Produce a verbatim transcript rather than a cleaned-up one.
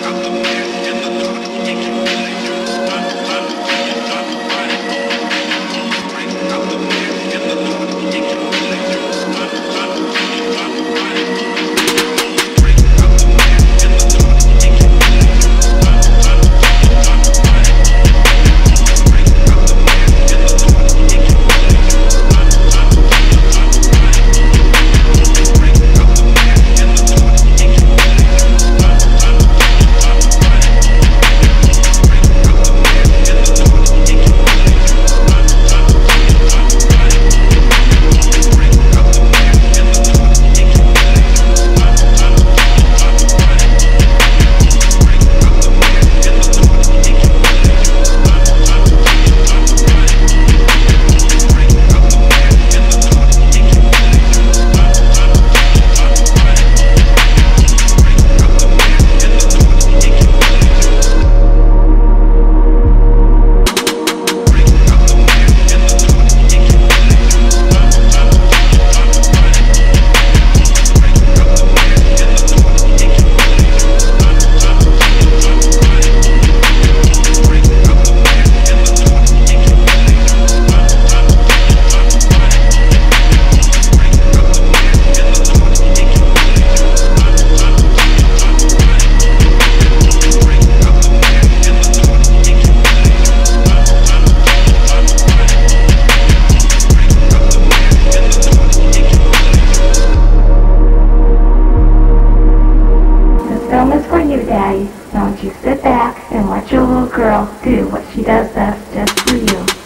film is for you, Daddy. Now don't you sit back and watch your little girl do what she does best just for you.